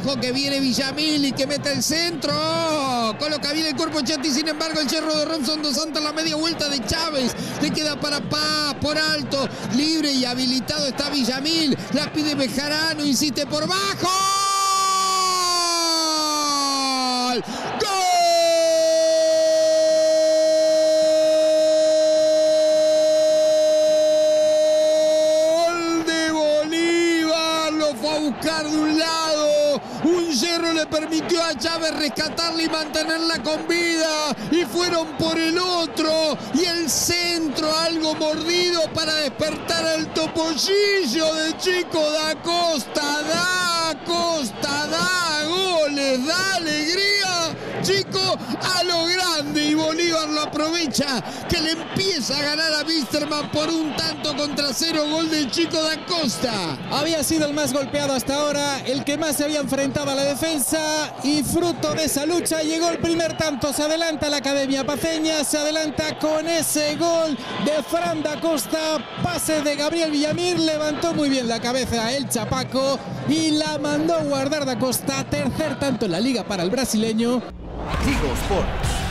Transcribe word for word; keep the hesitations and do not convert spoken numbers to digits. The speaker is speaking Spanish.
Ojo que viene Villamil y que mete el centro. Coloca bien el cuerpo Chetti, sin embargo el yerro de Robson dos Santos, la media vuelta de Chávez. Le queda para Paz, por alto. Libre y habilitado está Villamil. La pide Bejarano, insiste por bajo. ¡Gol! Fue a buscar de un lado, un hierro le permitió a Chávez rescatarla y mantenerla con vida, y fueron por el otro, y el centro algo mordido para despertar al topollillo de Chico da Costa. Da Costa, da goles, da alegría, Chico a lo grande, y Bolívar lo aprovecha, que le empieza a ganar a Wisterman por un tanto contra cero. Gol de Chico da Costa. Había sido el más golpeado hasta ahora, el que más se había enfrentado a la defensa, y fruto de esa lucha llegó el primer tanto. Se adelanta la Academia Paceña, se adelanta con ese gol de Fran da Costa. Pase de Gabriel Villamil, levantó muy bien la cabeza el Chapaco y la mandó guardar da Costa. Tercer tanto en la liga para el brasileño. Tigo Sports.